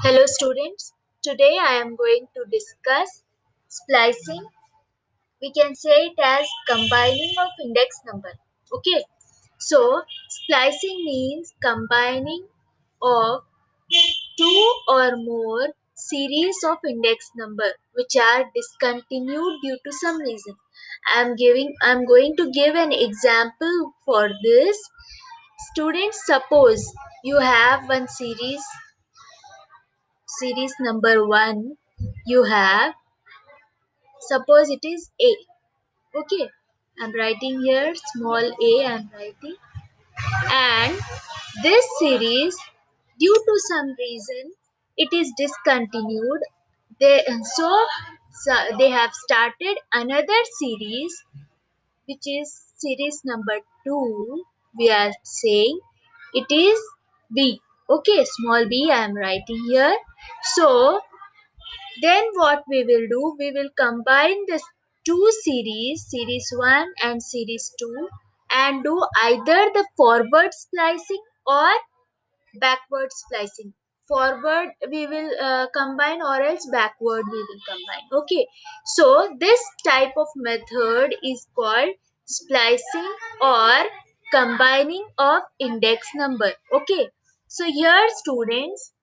Hello students, today I am going to discuss splicing. We can say it as combining of index number. Okay, so splicing means combining of two or more series of index number which are discontinued due to some reason. I'm going to give an example for this. Students, suppose you have one series number 1, you have, suppose it is A. Okay, I'm writing here small a, I'm writing, and this series, due to some reason, it is discontinued. So they have started another series, which is series number 2. We are saying it is B. Okay, small b I am writing here. So then what we will do, we will combine the two series 1 and series 2, and do either the forward splicing or backward splicing. Forward we will combine, or else backward we will combine. Okay, so this type of method is called splicing or combining of index number. Okay, so here students,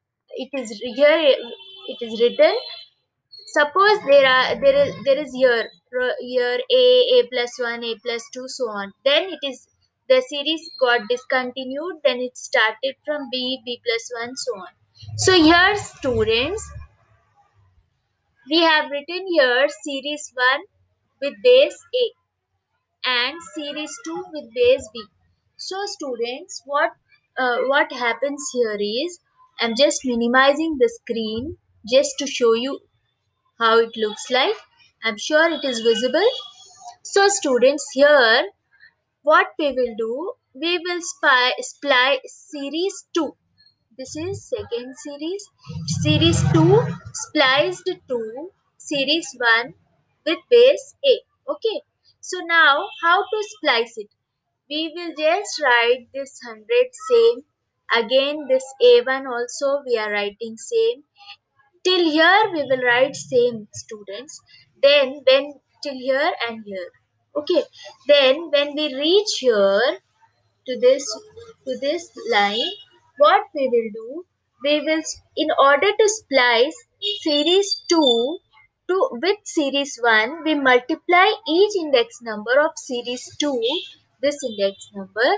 it is written. Suppose there is year a plus 1, a plus 2, so on. Then it is the series got discontinued. Then it started from b plus 1, so on. So here students, we have written here series 1 with base a and series 2 with base b. So students, what happens here is, I'm just minimizing the screen just to show you how it looks like. I'm sure it is visible. So students, here what we will do, we will splice series 2. This is second series. Series 2 spliced to series 1 with base A. Okay. So now how to splice it? We will just write this 100 same. Again this A1 also we are writing same. Till here we will write same students. Then when till here and here. Okay, then when we reach here to this line, what we will do, we will, in order to splice series 2 to with series 1, we multiply each index number of series 2. This index number,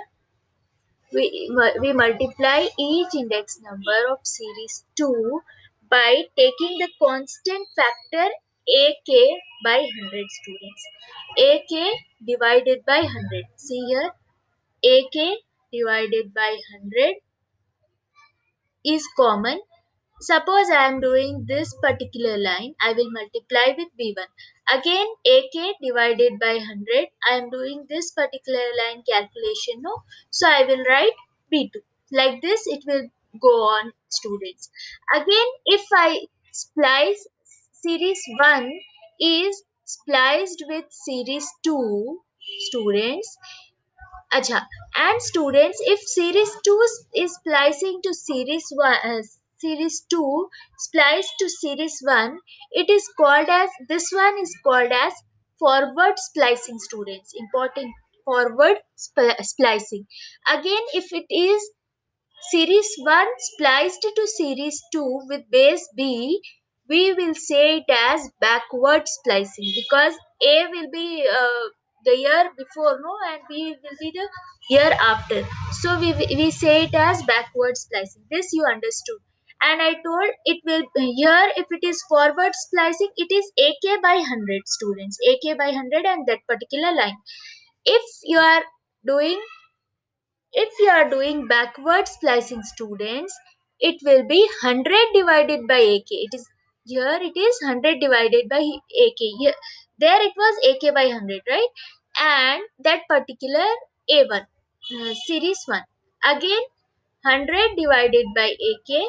we multiply each index number of series 2 by taking the constant factor ak by 100 students. Ak divided by 100. See here, ak divided by 100 is common. Suppose I am doing this particular line, I will multiply with B1. Again, AK divided by 100, I am doing this particular line calculation, no? So I will write B2. Like this, it will go on, students. Again, if I splice series 1 is spliced with series 2, students, Acha. And students, if series 2 is splicing to series 1, series 2 spliced to series 1, it is called as, this one is called as forward splicing, students. Important, forward splicing. Again, if it is series 1 spliced to series 2 with base B, we will say it as backward splicing, because A will be the year before, no, and B will be the year after. So we say it as backward splicing. This you understood. And I told it will, here if it is forward splicing, it is AK by 100, students. AK by 100 and that particular line. If you are doing, if you are doing backward splicing, students, it will be 100 divided by AK. It is, here it is 100 divided by AK. Here, there it was AK by 100, right? And that particular A1, series 1. Again 100 divided by AK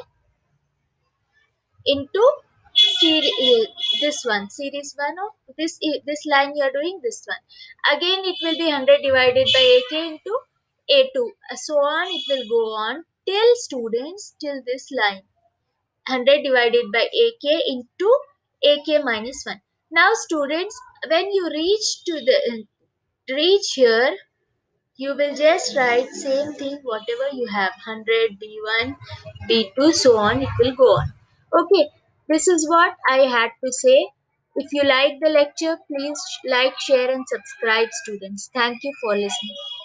into this one, series 1 of this line you are doing, this one. Again it will be 100 divided by AK into A2, so on it will go on till, students, till this line. 100 divided by ak into ak minus 1. Now students, when you reach here, you will just write same thing whatever you have, 100 b1 b2 so on, it will go on. Okay, this is what I had to say. If you like the lecture, please like, share and subscribe students. Thank you for listening.